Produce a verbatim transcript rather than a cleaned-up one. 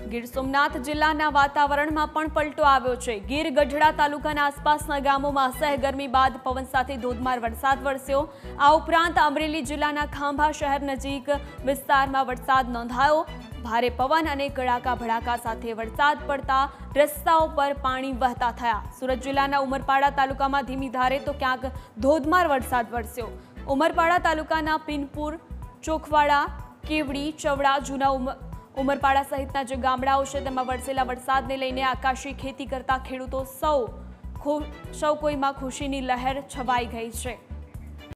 ગીર સોમનાથ જિલ્લાના વાતાવરણમાં પણ પલટો આવ્યો છે। ગીર ગઢડા તાલુકાના આસપાસના ગામોમાં અસહ્ય ગરમી બાદ પવન સાથે ધોધમાર વરસાદ વરસ્યો। આ ઉપરાંત અમરેલી જિલ્લાના ખાંભા શહેર નજીક વિસ્તારમાં વરસાદ નોંધાયો। ભારે પવન અને કડાકા ભડાકા સાથે વરસાદ પડતા રસ્તાઓ પર પાણી વહેતા થયા। સુરત જિલ્લાના ઉમરપાડા તાલુકામાં ધીમી ધારે તો ક્યાંક ધોધમાર વરસાદ વરસ્યો। ઉમરપાડા તાલુકાના પિનપુર, ચોખવાડા, કેવડી, ચવડા, જૂના ઉમરપાડા સહિતના જે ગામડાઓ છે તેમાં વરસેલા વરસાદને લઈને આકાશી ખેતી કરતા ખેડૂતો સૌ સૌ કોઈમાં ખુશીની લહેર છવાઈ ગઈ છે।